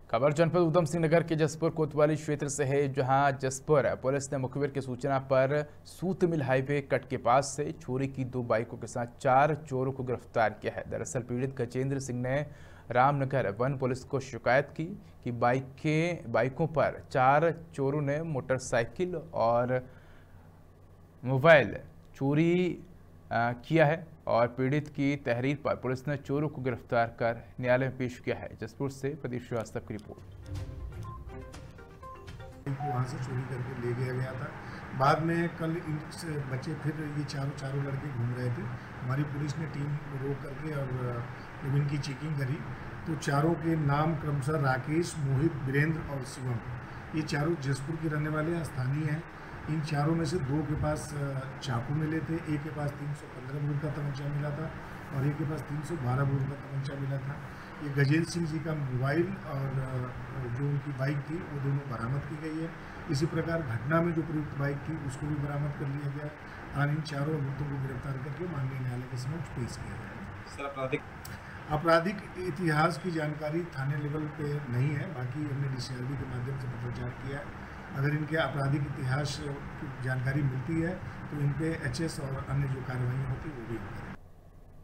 खबर जनपद उधम सिंह नगर के जसपुर कोतवाली क्षेत्र से है, जहां जसपुर पुलिस ने मुखबिर की सूचना पर सूत मिल हाईवे कट के पास से चोरी की 2 बाइकों के साथ 4 चोरों को गिरफ्तार किया है। दरअसल पीड़ित गजेंद्र सिंह ने रामनगर वन पुलिस को शिकायत की कि बाइकों पर 4 चोरों ने मोटरसाइकिल और मोबाइल चोरी किया है और पीड़ित की तहरीर पर पुलिस ने चोरों को गिरफ्तार कर न्यायालय में पेश किया है। जसपुर से प्रदीप श्रीवास्तव की रिपोर्ट। वहाँ से चोरी करके ले गया था। बाद में कल इन बच्चे फिर ये चारों लड़के घूम रहे थे। हमारी पुलिस ने टीम रोक करके और जब इनकी चेकिंग करी तो चारों के नाम क्रमशः राकेश, मोहित, वीरेंद्र और शिवम, ये चारों जसपुर के रहने वाले हैं, स्थानीय हैं। इन चारों में से 2 के पास चाकू मिले थे, एक के पास 315 बोर का तमंचा मिला था और एक के पास 312 बोर का तमंचा मिला था। ये गजेंद्र सिंह जी का मोबाइल और जो उनकी बाइक थी वो दोनों बरामद की गई है। इसी प्रकार घटना में जो प्रयुक्त बाइक थी उसको भी बरामद कर लिया गया और इन चारों अभियुक्तों को गिरफ्तार करके माननीय न्यायालय के समक्ष पेश किया गया। आपराधिक इतिहास की जानकारी थाने लेवल पे नहीं है, बाकी हमने DCRB के माध्यम से पत्रचार किया है। अगर इनके आपराधिक इतिहास की जानकारी मिलती है तो इन पे HS और अन्य जो कार्रवाई होती है वो भी होती है।